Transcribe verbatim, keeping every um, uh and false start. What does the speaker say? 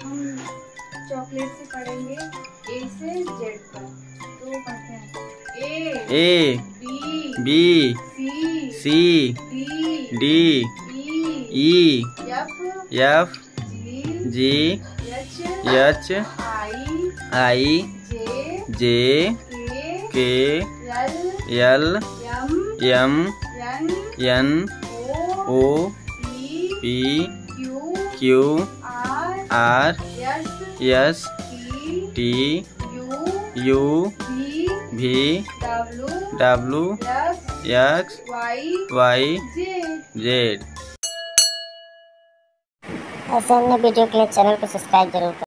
हम चॉकलेट से पढ़ेंगे ए से जेड तक। तो पढ़ते हैं A A B B C C D D E E F F G G H H I I J J K K L L M M N N O O P P Q Q R R S S T T U U V भी W W X X Y Y Z. Z. ऐसे अन्य video के लिए channel को subscribe जरूर करें।